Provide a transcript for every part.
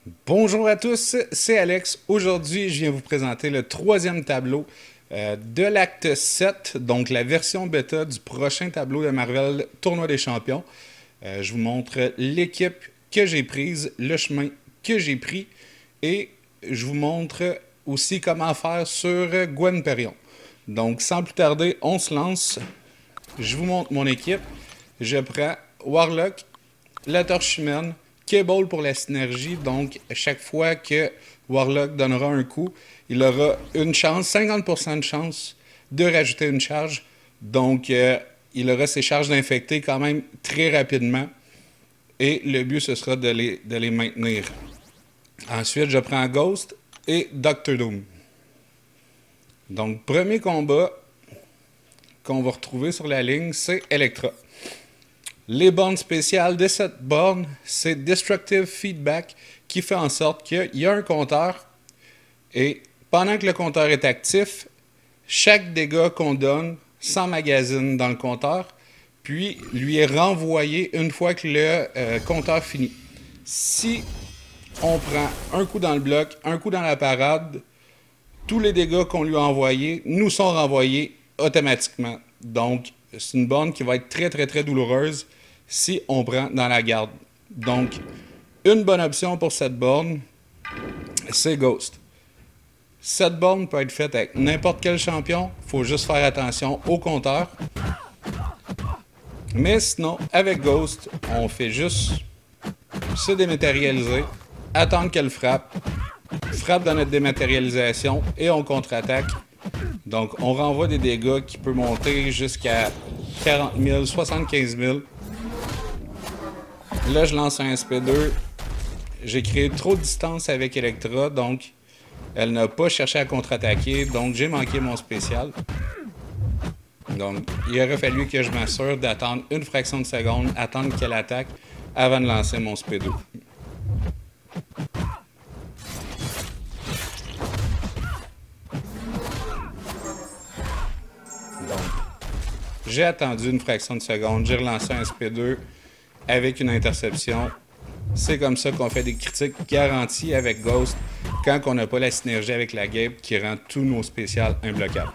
Bonjour à tous, c'est Alex. Aujourd'hui, je viens vous présenter le troisième tableau de l'acte 7, donc la version bêta du prochain tableau de Marvel Tournoi des Champions. Je vous montre l'équipe que j'ai prise, le chemin que j'ai pris et je vous montre aussi comment faire sur Gwen Perrion. Donc, sans plus tarder, on se lance. Je vous montre mon équipe. Je prends Warlock, la torche humaine, Cable pour la synergie. Donc, chaque fois que Warlock donnera un coup, il aura une chance, 50% de chance de rajouter une charge. Donc, il aura ses charges d'infectés quand même très rapidement. Et le but, ce sera de les maintenir. Ensuite, je prends Ghost et Doctor Doom. Donc, premier combat qu'on va retrouver sur la ligne, c'est Elektra. Les bornes spéciales de cette borne, c'est Destructive Feedback qui fait en sorte qu'il y a un compteur et pendant que le compteur est actif, chaque dégât qu'on donne s'emmagasine dans le compteur puis lui est renvoyé une fois que le compteur finit. Si on prend un coup dans le bloc, un coup dans la parade, tous les dégâts qu'on lui a envoyés nous sont renvoyés automatiquement. Donc, c'est une borne qui va être très douloureuse si on prend dans la garde. Donc, une bonne option pour cette borne, c'est Ghost. Cette borne peut être faite avec n'importe quel champion, il faut juste faire attention au compteur. Mais sinon, avec Ghost, on fait juste se dématérialiser, attendre qu'elle frappe dans notre dématérialisation et on contre-attaque. Donc, on renvoie des dégâts qui peuvent monter jusqu'à 40 000, 75 000. Là, je lance un SP2. J'ai créé trop de distance avec Elektra, donc elle n'a pas cherché à contre-attaquer, donc j'ai manqué mon spécial. Donc, il aurait fallu que je m'assure d'attendre une fraction de seconde, attendre qu'elle attaque avant de lancer mon SP2. J'ai attendu une fraction de seconde, j'ai relancé un SP2 avec une interception. C'est comme ça qu'on fait des critiques garanties avec Ghost quand on n'a pas la synergie avec la Gabe qui rend tous nos spéciales imbloquables.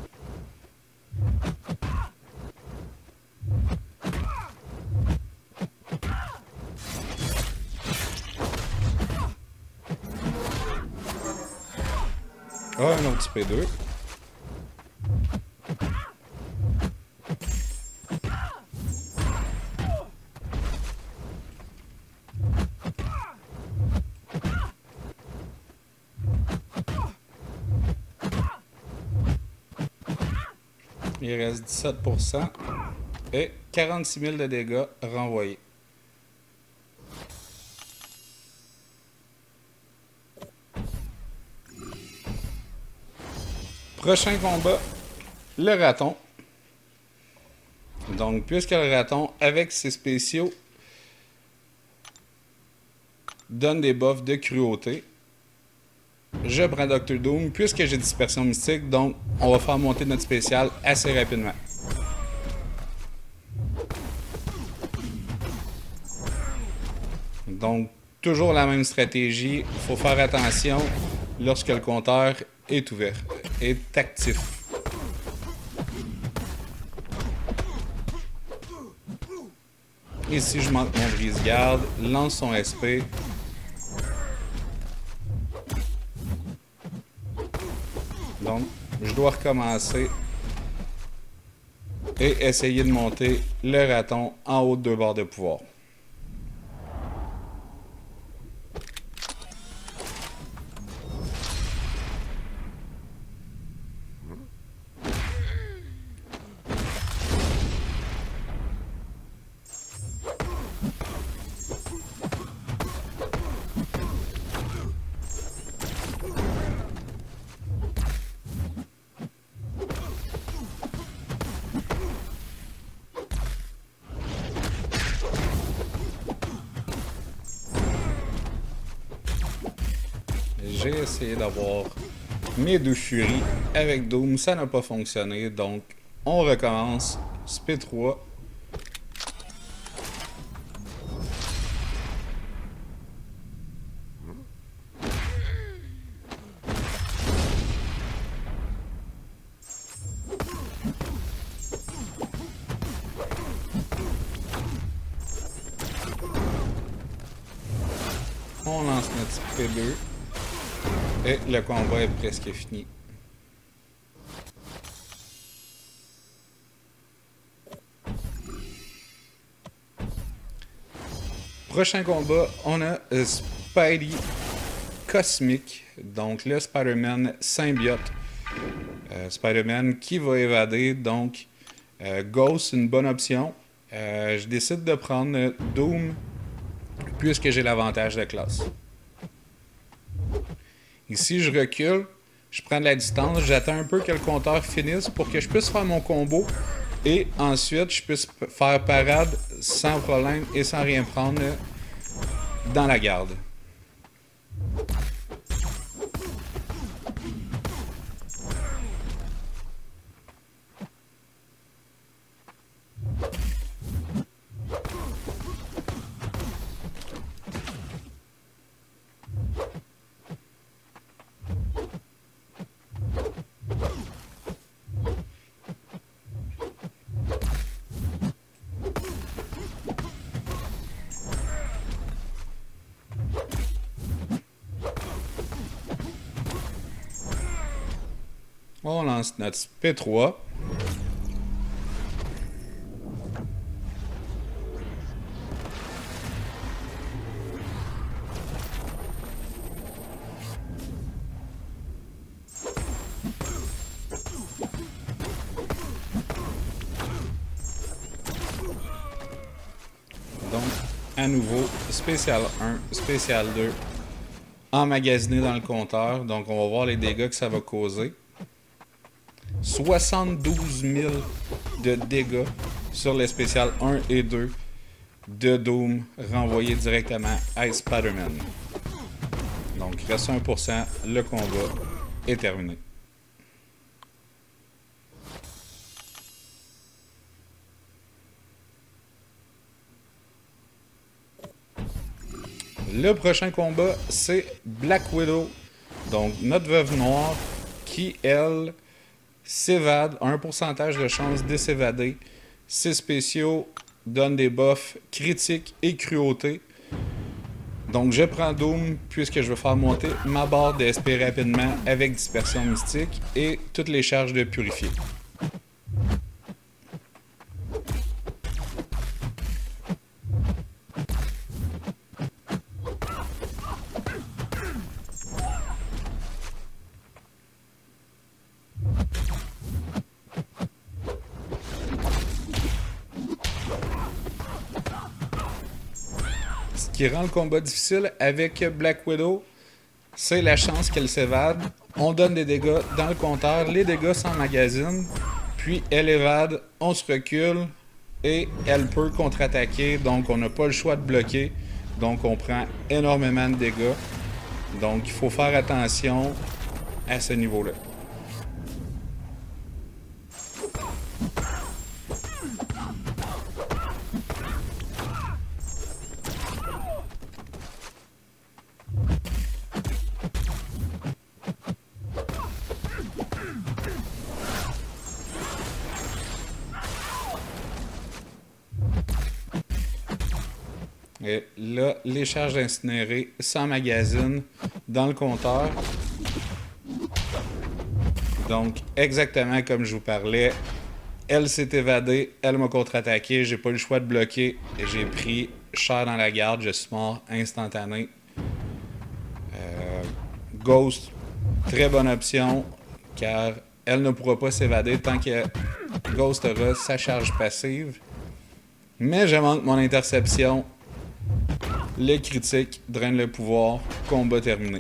Ah, un autre SP2. Il reste 17% et 46 000 de dégâts renvoyés. Prochain combat, le raton. Donc, puisque le raton, avec ses spéciaux, donne des buffs de cruauté, je prends Doctor Doom, puisque j'ai dispersion mystique, donc on va faire monter notre spécial assez rapidement. Donc, toujours la même stratégie, il faut faire attention lorsque le compteur est ouvert, est actif. Ici, je manque mon brise-garde, lance son SP. Donc, je dois recommencer et essayer de monter le raton en haut de 2 barres de pouvoir. J'ai essayé d'avoir mes 2 furies avec Doom, ça n'a pas fonctionné, donc on recommence. SP3. On lance notre P2. Et le combat est presque fini. Prochain combat, on a Spidey Cosmic, donc le Spider-Man symbiote. Spider-Man qui va évader, donc Ghost, une bonne option. Je décide de prendre Doom, puisque j'ai l'avantage de classe. Ici, je recule, je prends de la distance, j'attends un peu que le compteur finisse pour que je puisse faire mon combo et ensuite je puisse faire parade sans problème et sans rien prendre dans la garde. On lance notre P3. Donc, à nouveau, spécial 1, spécial 2, emmagasiné dans le compteur. Donc, on va voir les dégâts que ça va causer. 72 000 de dégâts sur les spéciales 1 et 2 de Doom renvoyés directement à Spider-Man. Donc, il reste 1%, le combat est terminé. Le prochain combat, c'est Black Widow, donc notre veuve noire qui, elle, s'évade, a un pourcentage de chance de s'évader. Ses spéciaux donnent des buffs critiques et cruauté. Donc je prends Doom puisque je veux faire monter ma barre de SP rapidement avec dispersion mystique et toutes les charges de purifier. Ce qui rend le combat difficile avec Black Widow, c'est la chance qu'elle s'évade. On donne des dégâts dans le compteur, les dégâts s'emmagasinent, puis elle évade, on se recule et elle peut contre-attaquer, donc on n'a pas le choix de bloquer, donc on prend énormément de dégâts. Donc il faut faire attention à ce niveau-là. Et là, les charges incinérées s'emmagasinent dans le compteur. Donc, exactement comme je vous parlais, elle s'est évadée, elle m'a contre-attaqué, j'ai pas eu le choix de bloquer, et j'ai pris cher dans la garde, je suis mort instantané. Ghost, très bonne option, car elle ne pourra pas s'évader tant que Ghost aura sa charge passive. Mais je manque mon interception. Le critique draine le pouvoir. Combat terminé.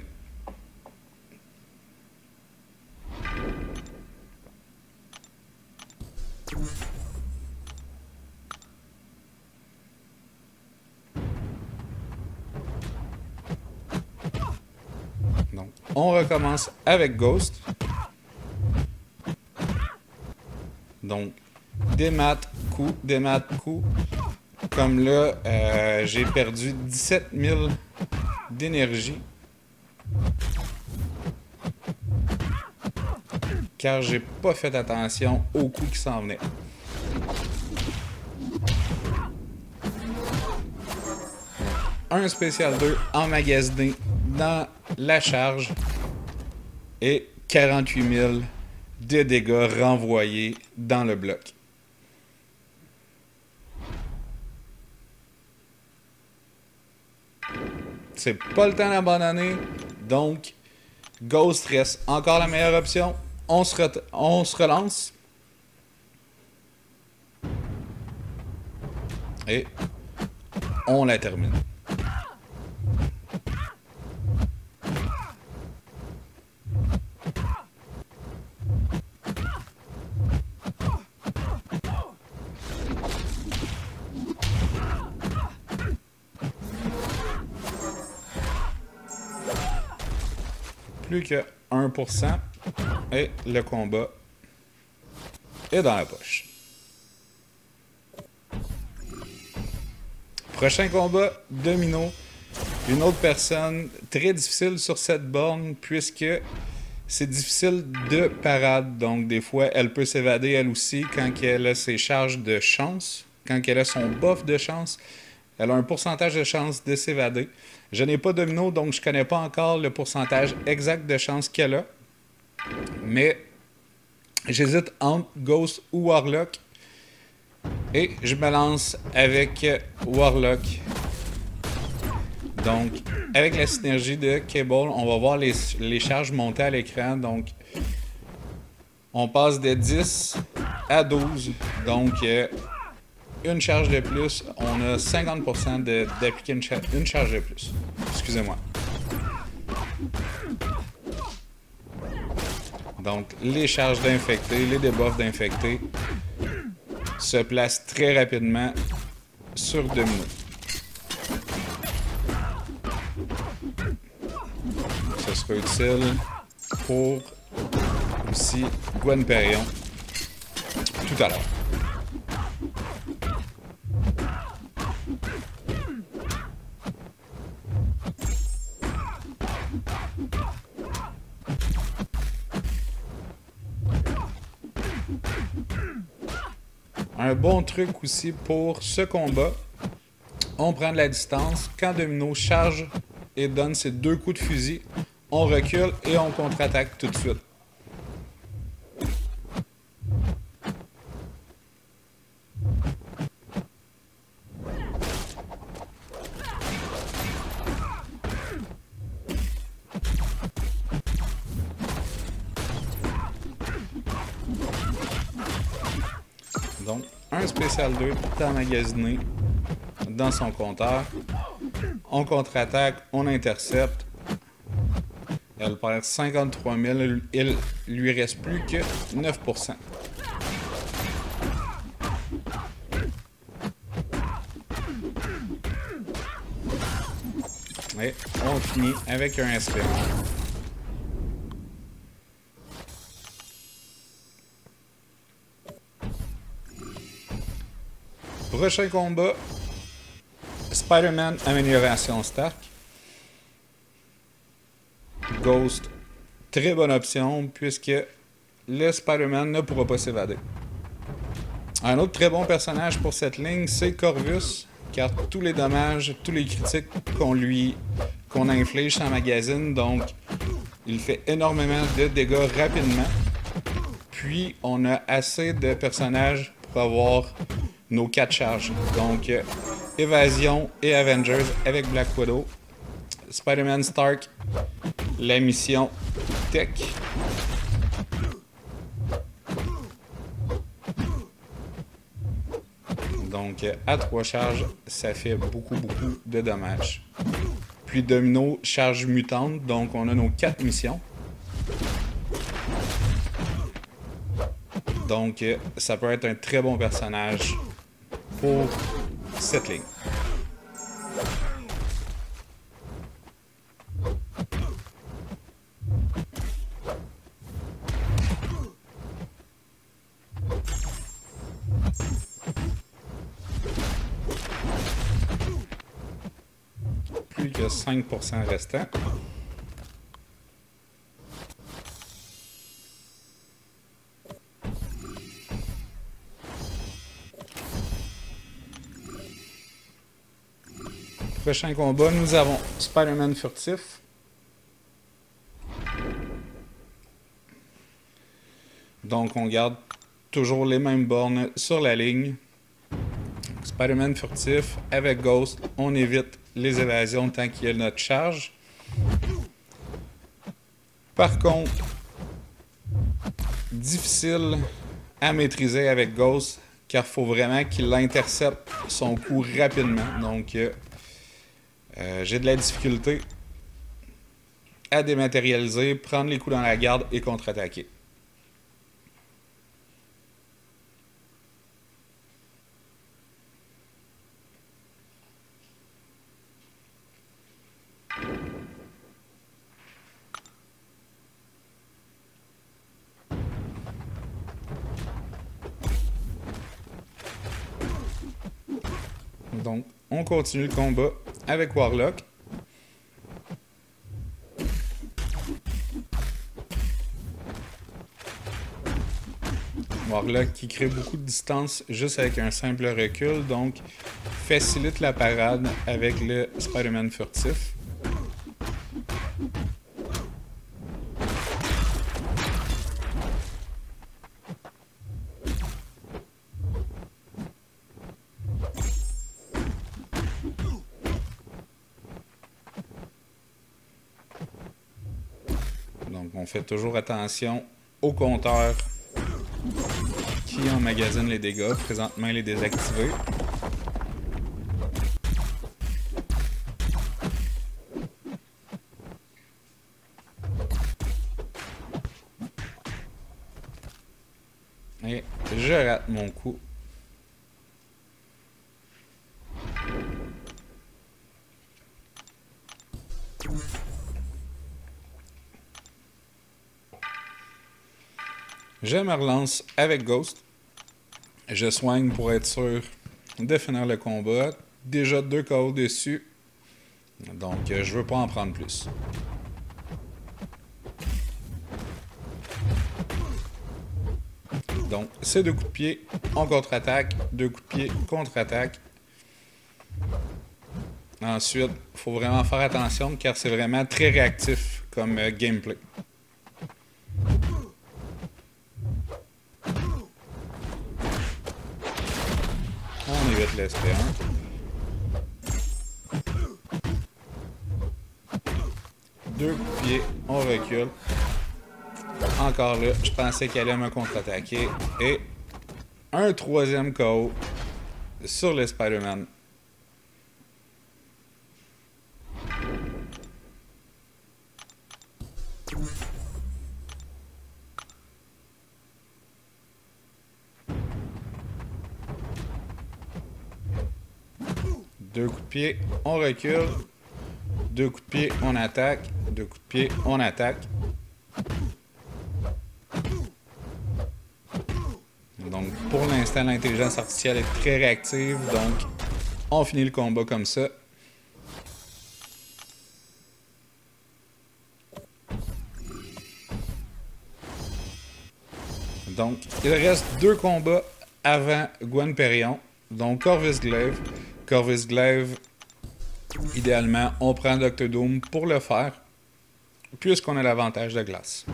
Donc, on recommence avec Ghost. Donc, démat, coup, démat, coup. Comme là, j'ai perdu 17 000 d'énergie. Car j'ai pas fait attention aux coups qui s'en venaient. un spécial 2 emmagasiné dans la charge et 48 000 de dégâts renvoyés dans le bloc. C'est pas le temps d'abandonner, donc Ghost reste encore la meilleure option. On se relance. Et on la termine. Plus que 1% et le combat est dans la poche. Prochain combat, Domino. Une autre personne très difficile sur cette borne puisque c'est difficile de parade. Donc des fois, elle peut s'évader elle aussi quand elle a ses charges de chance. Quand elle a son buff de chance, elle a un pourcentage de chance de s'évader. Je n'ai pas Domino, donc je ne connais pas encore le pourcentage exact de chance qu'elle a. Mais j'hésite entre Ghost ou Warlock. Et je me lance avec Warlock. Donc, avec la synergie de Cable, on va voir les charges monter à l'écran. Donc, on passe de 10 à 12. Donc, une charge de plus. On a 50% d'appliquer une charge de plus. Excusez-moi. Donc, les charges d'infectés, les debuffs d'infectés se placent très rapidement sur Domino. Ce sera utile pour aussi Gwen Perrion tout à l'heure. Un bon truc aussi pour ce combat, on prend de la distance. Quand Domino charge et donne ses 2 coups de fusil, on recule et on contre-attaque tout de suite. Donc, un spécial 2 emmagasiné dans son compteur. On contre-attaque, on intercepte. Elle perd 53 000. Il lui reste plus que 9%. Et on finit avec un SP. Prochain combat, Spider-Man Amélioration Stark. Ghost, très bonne option puisque le Spider-Man ne pourra pas s'évader. Un autre très bon personnage pour cette ligne, c'est Corvus, car tous les dommages, tous les critiques qu'on inflige sans magazine, donc il fait énormément de dégâts rapidement. Puis on a assez de personnages pour avoir nos 4 charges. Donc, Évasion et Avengers avec Black Widow. Spider-Man Stark, la mission Tech. Donc, à 3 charges, ça fait beaucoup de dommages. Puis Domino, charge mutante. Donc, on a nos 4 missions. Donc, ça peut être un très bon personnage pour cette ligne. Plus que 5% restant. Prochain combat, nous avons Spider-Man furtif. Donc on garde toujours les mêmes bornes sur la ligne. Spider-Man furtif avec Ghost, on évite les évasions tant qu'il y a notre charge. Par contre, difficile à maîtriser avec Ghost car il faut vraiment qu'il intercepte son coup rapidement. Donc j'ai de la difficulté à dématérialiser, prendre les coups dans la garde et contre-attaquer. Donc, on continue le combat avec Warlock. Warlock qui crée beaucoup de distance juste avec un simple recul, donc facilite la parade avec le Spider-Man furtif. Donc on fait toujours attention au compteur qui emmagasine les dégâts. Présentement, il est désactivé. Et je rate mon coup. Je me relance avec Ghost. Je soigne pour être sûr de finir le combat. Déjà 2 KO dessus. Donc je veux pas en prendre plus. Donc c'est 2 coups de pied, on contre-attaque. 2 coups de pied, contre-attaque. Ensuite, il faut vraiment faire attention car c'est vraiment très réactif comme gameplay. On évite l'SP1. Deux coups de pied, on recule. Encore là, je pensais qu'elle allait me contre-attaquer. Et un 3e KO sur le Spider-Man. Deux coups de pied, on recule. 2 coups de pied, on attaque. 2 coups de pied, on attaque. Donc, pour l'instant, l'intelligence artificielle est très réactive. Donc, on finit le combat comme ça. Donc, il reste 2 combats avant Gwen Perrion. Donc, Corvus Glaive. Corvus Glaive, idéalement, on prend Dr. Doom pour le faire, puisqu'on a l'avantage de glace.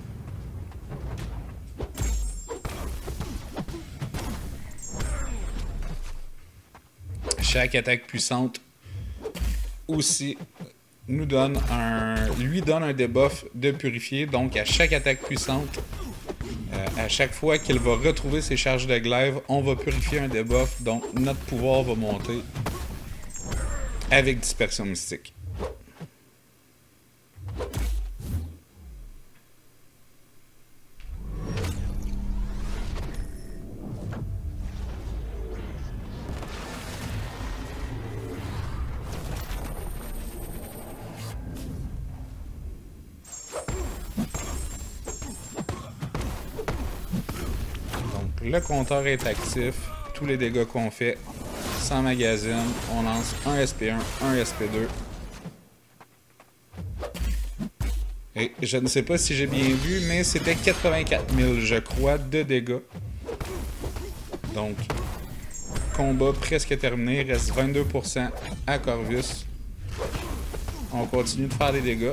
Chaque attaque puissante aussi lui donne un debuff de purifier. Donc, à chaque attaque puissante, à chaque fois qu'il va retrouver ses charges de glaive, on va purifier un debuff, donc notre pouvoir va monter avec dispersion mystique. Le compteur est actif. Tous les dégâts qu'on fait sans magazine, on lance un SP1, un SP2. Et je ne sais pas si j'ai bien vu, mais c'était 84 000, je crois, de dégâts. Donc, combat presque terminé. Il reste 22% à Corvus. On continue de faire des dégâts.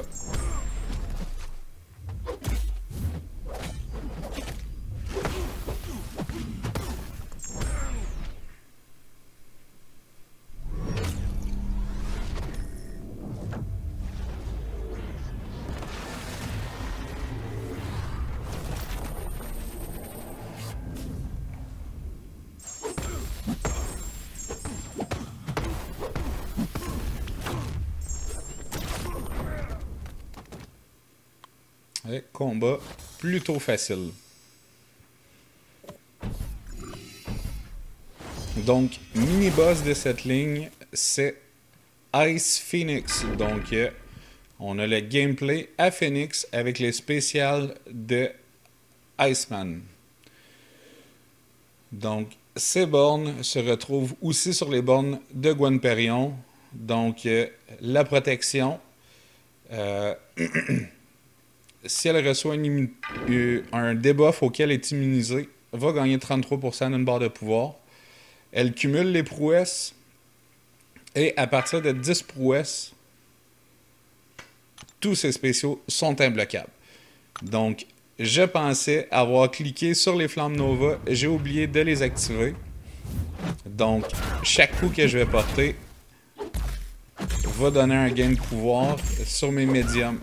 Et combat plutôt facile. Donc, mini-boss de cette ligne, c'est Ice Phoenix. Donc, on a le gameplay à Phoenix avec les spéciales de Iceman. Donc, ces bornes se retrouvent aussi sur les bornes de Gwen Perrion. Donc, la protection... si elle reçoit un debuff auquel elle est immunisée, va gagner 33% d'une barre de pouvoir. Elle cumule les prouesses. Et à partir de 10 prouesses, tous ses spéciaux sont imbloquables. Donc, je pensais avoir cliqué sur les flammes Nova. J'ai oublié de les activer. Donc, chaque coup que je vais porter va donner un gain de pouvoir sur mes médiums.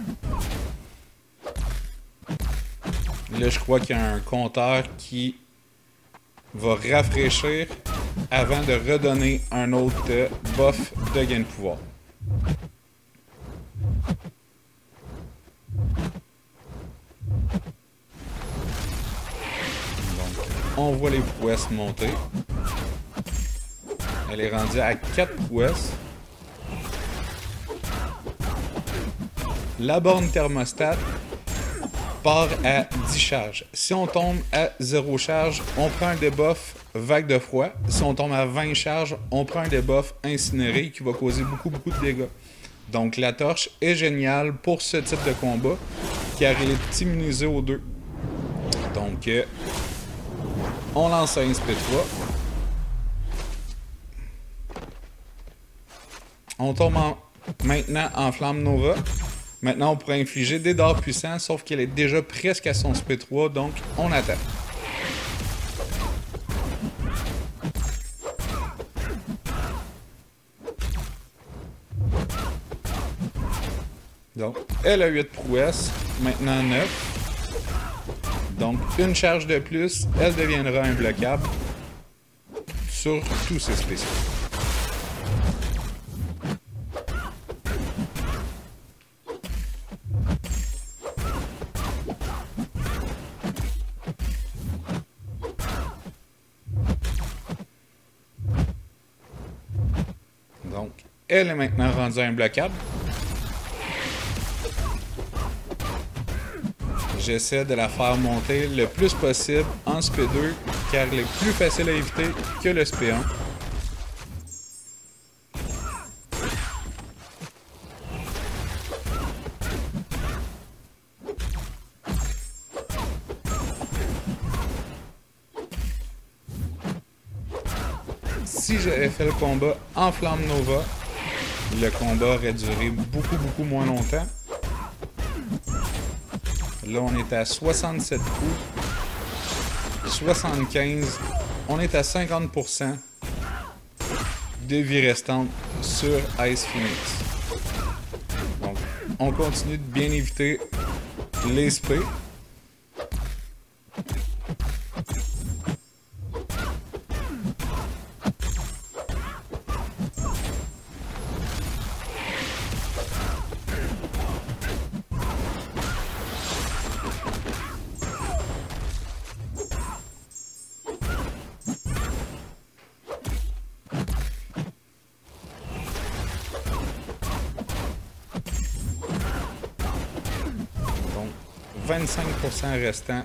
Là, je crois qu'il y a un compteur qui va rafraîchir avant de redonner un autre buff de gain de pouvoir. Donc, on voit les prouesses monter. Elle est rendue à 4 prouesses. La borne thermostat part à 10 charges. Si on tombe à 0 charge, on prend un debuff vague de froid. Si on tombe à 20 charges, on prend un debuff incinéré qui va causer beaucoup de dégâts. Donc la torche est géniale pour ce type de combat car elle est immunisée aux deux. Donc on lance un SP3. On tombe maintenant en flamme Nova. Maintenant, on pourrait infliger des dards puissants, sauf qu'elle est déjà presque à son SP3, donc on attend. Donc, elle a 8 prouesses, maintenant 9. Donc, une charge de plus, elle deviendra imbloquable sur tous ses spéciaux. Donc, elle est maintenant rendue imbloquable. J'essaie de la faire monter le plus possible en SP2 car elle est plus facile à éviter que le SP1. Si j'avais fait le combat en flamme Nova, le combat aurait duré beaucoup moins longtemps. Là, on est à 67 coups, 75, on est à 50% de vie restante sur Ice Phoenix. Donc, on continue de bien éviter les SP. Donc, 25% restant.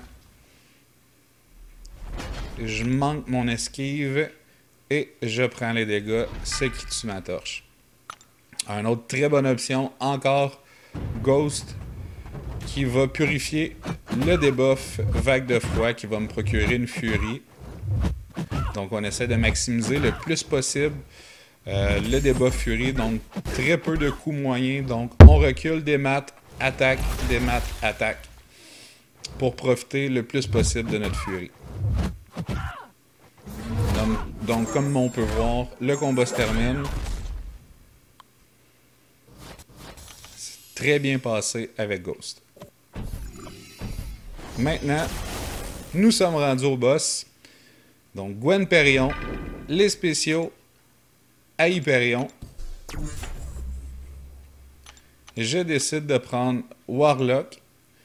Je manque mon esquive et je prends les dégâts, ce qui tue ma torche. Une autre très bonne option, encore Ghost, qui va purifier le debuff vague de froid qui va me procurer une furie. Donc, on essaie de maximiser le plus possible le debuff Fury. Donc, très peu de coups moyens. Donc, on recule, démat, attaque, démat, attaque. Pour profiter le plus possible de notre Fury. Donc, comme on peut voir, le combat se termine. C'est très bien passé avec Ghost. Maintenant, nous sommes rendus au boss. Donc, Gwen Périon, les spéciaux à Hyperion. Je décide de prendre Warlock.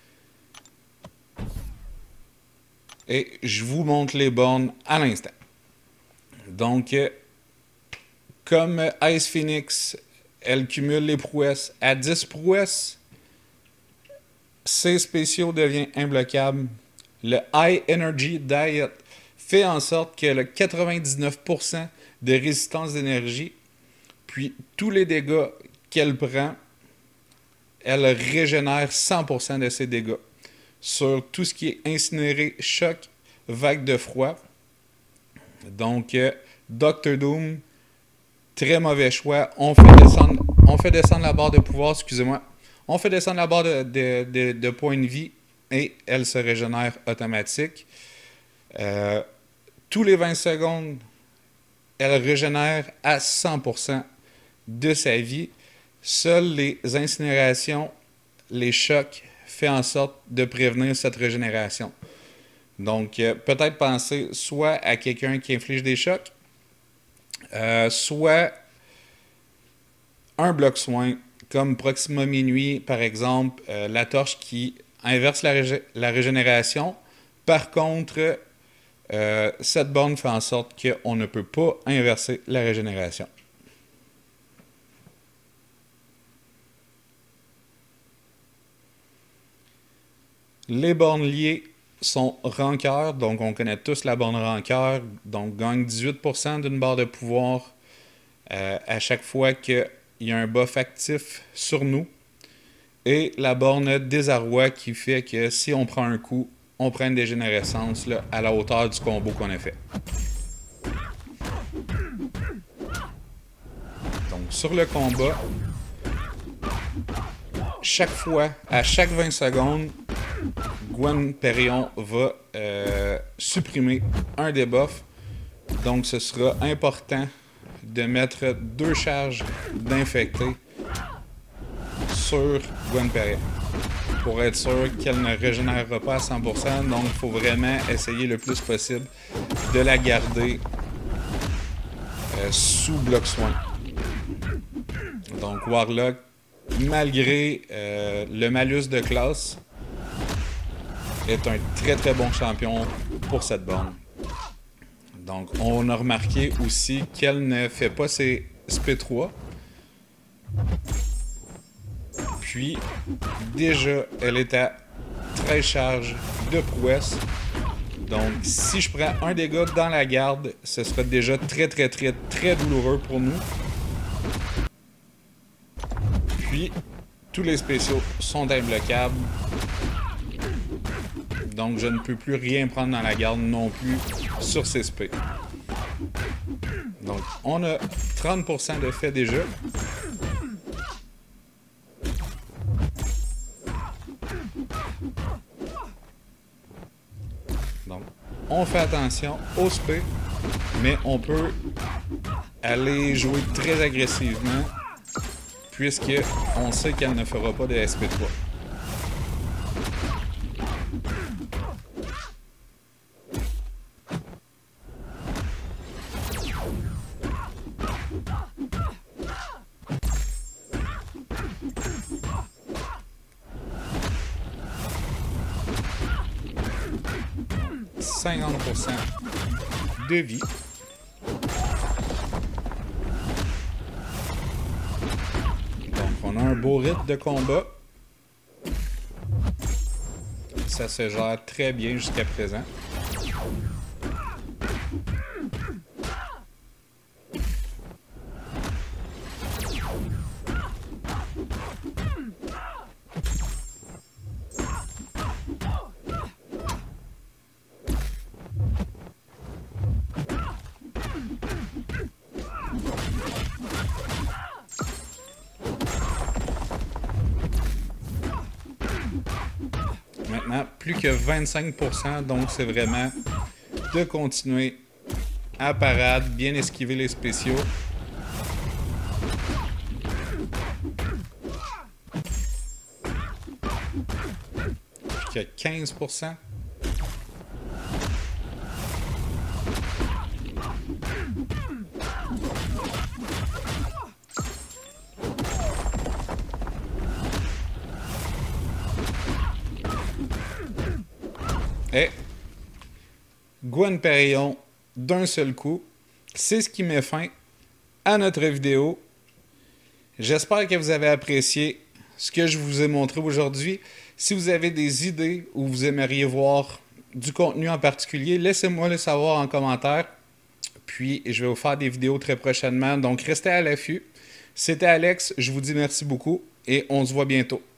Et je vous montre les bornes à l'instant. Donc, comme Ice Phoenix, elle cumule les prouesses à 10 prouesses. Ses spéciaux deviennent imbloquables. Le High Energy Diet fait en sorte qu'elle a 99% de résistance d'énergie. Puis, tous les dégâts qu'elle prend, elle régénère 100% de ses dégâts. Sur tout ce qui est incinéré, choc, vague de froid. Donc, Dr. Doom, très mauvais choix. On fait descendre la barre de pouvoir, excusez-moi. On fait descendre la barre de points de vie et elle se régénère automatique. Tous les 20 secondes, elle régénère à 100% de sa vie. Seules les incinérations, les chocs, fait en sorte de prévenir cette régénération. Donc, peut-être penser soit à quelqu'un qui inflige des chocs, soit un bloc soin, comme Proxima Minuit, par exemple, la torche qui inverse la régénération. Par contre, cette borne fait en sorte qu'on ne peut pas inverser la régénération. Les bornes liées sont rancœur, donc on connaît tous la borne rancœur, donc gagne 18% d'une barre de pouvoir à chaque fois qu'il y a un buff actif sur nous. Et la borne désarroi qui fait que si on prend un coup, on prend une dégénérescence là, à la hauteur du combo qu'on a fait. Donc sur le combat, chaque fois, à chaque 20 secondes, Gwen Périon va supprimer un debuff. Donc, ce sera important de mettre 2 charges d'infecté sur Gwen Périon pour être sûr qu'elle ne régénérera pas à 100%. Donc, il faut vraiment essayer le plus possible de la garder sous bloc soin. Donc, Warlock, malgré le malus de classe, est un très très bon champion pour cette borne. Donc, on a remarqué aussi qu'elle ne fait pas ses SP3. Puis, déjà, elle est à 13 charges de prouesse. Donc, si je prends un dégât dans la garde, ce sera déjà très très très très douloureux pour nous. Puis, tous les spéciaux sont imbloquables. Donc, je ne peux plus rien prendre dans la garde non plus sur ces SP. Donc, on a 30% de fait déjà. Donc, on fait attention au SP, mais on peut aller jouer très agressivement puisqu'on sait qu'elle ne fera pas de SP3. De vie. Donc, on a un beau rythme de combat. Ça se gère très bien jusqu'à présent. présentement. Plus que 25%, donc c'est vraiment de continuer à parade, bien esquiver les spéciaux. Plus que 15%. Et Gwen Perillon d'un seul coup. C'est ce qui met fin à notre vidéo. J'espère que vous avez apprécié ce que je vous ai montré aujourd'hui. Si vous avez des idées ou vous aimeriez voir du contenu en particulier, laissez-moi le savoir en commentaire. Puis, je vais vous faire des vidéos très prochainement. Donc, restez à l'affût. C'était Alex. Je vous dis merci beaucoup et on se voit bientôt.